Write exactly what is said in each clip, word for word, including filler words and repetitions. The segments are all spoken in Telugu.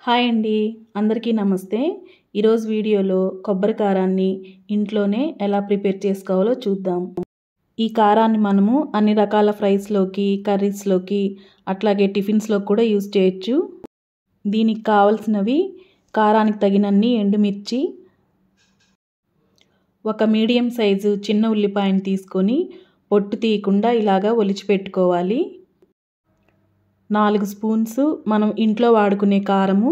హాయ్ అండి, అందరికీ నమస్తే. ఈరోజు వీడియోలో కొబ్బరి కారాన్ని ఇంట్లోనే ఎలా ప్రిపేర్ చేసుకోవాలో చూద్దాం. ఈ కారాన్ని మనము అన్ని రకాల ఫ్రైస్లోకి, కర్రీస్లోకి, అట్లాగే టిఫిన్స్లో కూడా యూజ్ చేయొచ్చు. దీనికి కావాల్సినవి కారానికి తగినన్ని ఎండుమిర్చి, ఒక మీడియం సైజు చిన్న ఉల్లిపాయను తీసుకొని పొట్టు తీయకుండా ఇలాగా ఒలిచి పెట్టుకోవాలి. నాలుగు స్పూన్స్ మనం ఇంట్లో వాడుకునే కారము,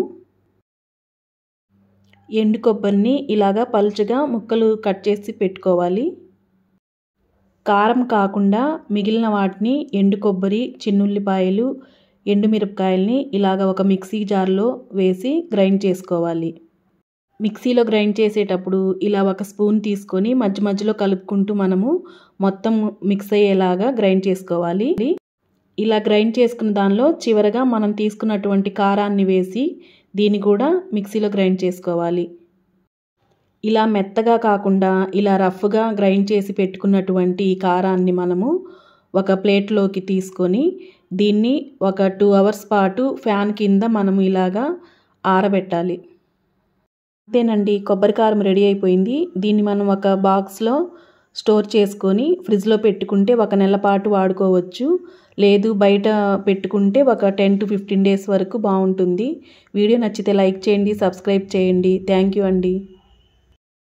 ఎండు కొబ్బరిని ఇలాగా పలుచగా ముక్కలు కట్ చేసి పెట్టుకోవాలి. కారం కాకుండా మిగిలిన వాటిని ఎండు కొబ్బరి, చిన్నుల్లిపాయలు, ఎండుమిరపకాయల్ని ఇలాగ ఒక మిక్సీ జార్లో వేసి గ్రైండ్ చేసుకోవాలి. మిక్సీలో గ్రైండ్ చేసేటప్పుడు ఇలా ఒక స్పూన్ తీసుకొని మధ్య మధ్యలో కలుపుకుంటూ మనము మొత్తం మిక్స్ అయ్యేలాగా గ్రైండ్ చేసుకోవాలి. ఇలా గ్రైండ్ చేసుకున్న దానిలో చివరగా మనం తీసుకున్నటువంటి కారాన్ని వేసి దీన్ని కూడా మిక్సీలో గ్రైండ్ చేసుకోవాలి. ఇలా మెత్తగా కాకుండా ఇలా రఫ్గా గ్రైండ్ చేసి పెట్టుకున్నటువంటి ఈ కారాన్ని మనము ఒక ప్లేట్లోకి తీసుకొని దీన్ని ఒక టూ అవర్స్ పాటు ఫ్యాన్ కింద మనము ఇలాగా ఆరబెట్టాలి. అంతేనండి, కొబ్బరి కారం రెడీ అయిపోయింది. దీన్ని మనం ఒక బాక్స్లో స్టోర్ చేసుకొని ఫ్రిడ్జ్లో పెట్టుకుంటే ఒక నెల పాటు వాడుకోవచ్చు. లేదు బయట పెట్టుకుంటే ఒక టెన్ టు ఫిఫ్టీన్ డేస్ వరకు బాగుంటుంది. వీడియో నచ్చితే లైక్ చేయండి, సబ్స్క్రైబ్ చేయండి. థ్యాంక్ యూ అండి.